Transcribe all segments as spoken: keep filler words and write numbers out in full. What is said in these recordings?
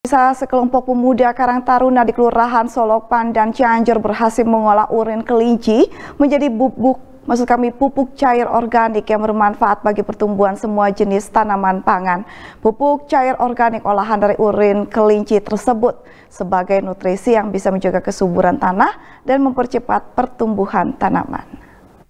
Sekelompok pemuda Karang Taruna di Kelurahan Solok Pandan Cianjur berhasil mengolah urin kelinci menjadi bubuk, maksud kami pupuk cair organik yang bermanfaat bagi pertumbuhan semua jenis tanaman pangan. Pupuk cair organik olahan dari urin kelinci tersebut sebagai nutrisi yang bisa menjaga kesuburan tanah dan mempercepat pertumbuhan tanaman.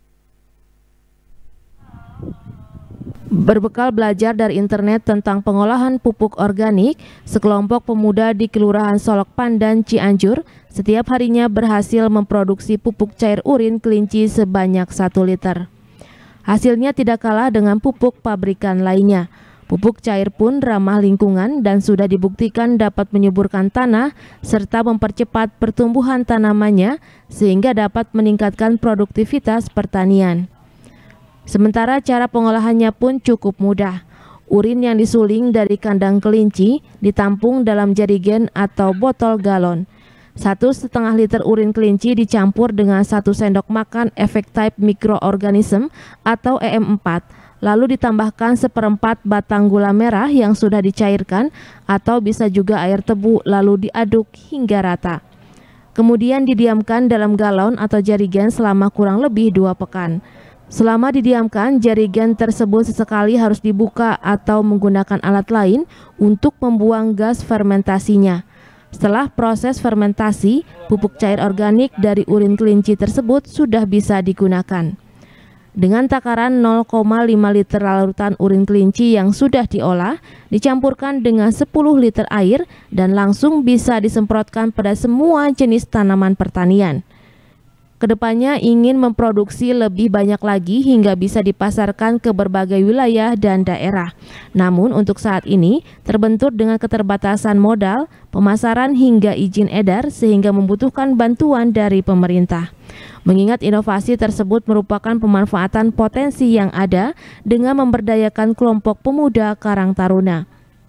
Berbekal belajar dari internet tentang pengolahan pupuk organik, sekelompok pemuda di Kelurahan Solok Pandan Cianjur setiap harinya berhasil memproduksi pupuk cair urin kelinci sebanyak satu liter. Hasilnya tidak kalah dengan pupuk pabrikan lainnya. Pupuk cair pun ramah lingkungan dan sudah dibuktikan dapat menyuburkan tanah serta mempercepat pertumbuhan tanamannya sehingga dapat meningkatkan produktivitas pertanian. Sementara cara pengolahannya pun cukup mudah. Urin yang disuling dari kandang kelinci ditampung dalam jerigen atau botol galon. Satu setengah liter urin kelinci dicampur dengan satu sendok makan efektif mikroorganisme atau E M empat, lalu ditambahkan seperempat batang gula merah yang sudah dicairkan atau bisa juga air tebu lalu diaduk hingga rata. Kemudian didiamkan dalam galon atau jerigen selama kurang lebih dua pekan. Selama didiamkan, jerigen tersebut sesekali harus dibuka atau menggunakan alat lain untuk membuang gas fermentasinya. Setelah proses fermentasi, pupuk cair organik dari urin kelinci tersebut sudah bisa digunakan. Dengan takaran nol koma lima liter larutan urin kelinci yang sudah diolah, dicampurkan dengan sepuluh liter air dan langsung bisa disemprotkan pada semua jenis tanaman pertanian. Kedepannya ingin memproduksi lebih banyak lagi hingga bisa dipasarkan ke berbagai wilayah dan daerah. Namun untuk saat ini terbentur dengan keterbatasan modal, pemasaran hingga izin edar sehingga membutuhkan bantuan dari pemerintah. Mengingat inovasi tersebut merupakan pemanfaatan potensi yang ada dengan memberdayakan kelompok pemuda Karang Taruna.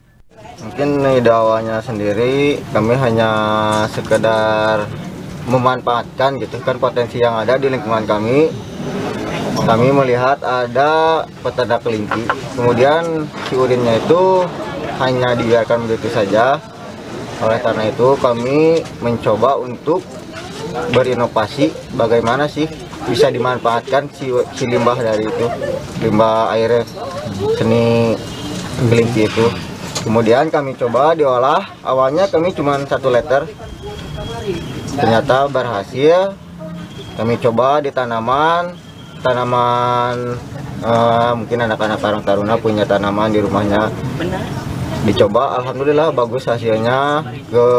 Mungkin ide awalnya sendiri kami hanya sekedar memanfaatkan gitu kan potensi yang ada di lingkungan kami. Kami melihat ada peternak kelinci, kemudian si urinnya itu hanya dibiarkan begitu saja. Oleh karena itu kami mencoba untuk berinovasi bagaimana sih bisa dimanfaatkan si, si limbah dari itu, limbah air seni kelinci itu. Kemudian kami coba diolah, awalnya kami cuma satu liter. Ternyata berhasil. Kami coba di tanaman, tanaman uh, mungkin anak-anak Karang Taruna punya tanaman di rumahnya. Dicoba, alhamdulillah bagus hasilnya. Ke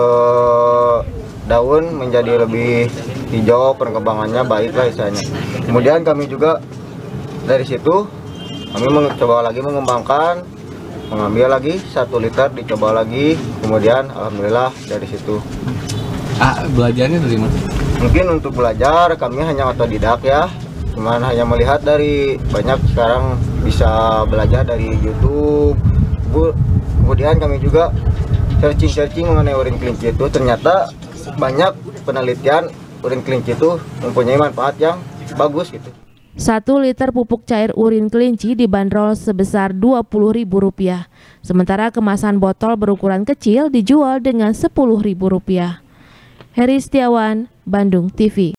daun menjadi lebih hijau, perkembangannya baik lah istilahnya. Kemudian kami juga dari situ kami mencoba lagi mengembangkan, mengambil lagi satu liter, dicoba lagi. Kemudian alhamdulillah dari situ. Ah, belajarnya dari mana? Mungkin untuk belajar kami hanya otodidak ya, cuman hanya melihat dari banyak sekarang bisa belajar dari YouTube. Kemudian kami juga searching-searching mengenai urin kelinci itu, ternyata banyak penelitian urin kelinci itu mempunyai manfaat yang bagus gitu. Satu liter pupuk cair urin kelinci dibanderol sebesar dua puluh ribu rupiah, sementara kemasan botol berukuran kecil dijual dengan sepuluh ribu rupiah. Heri Setiawan, Bandung T V.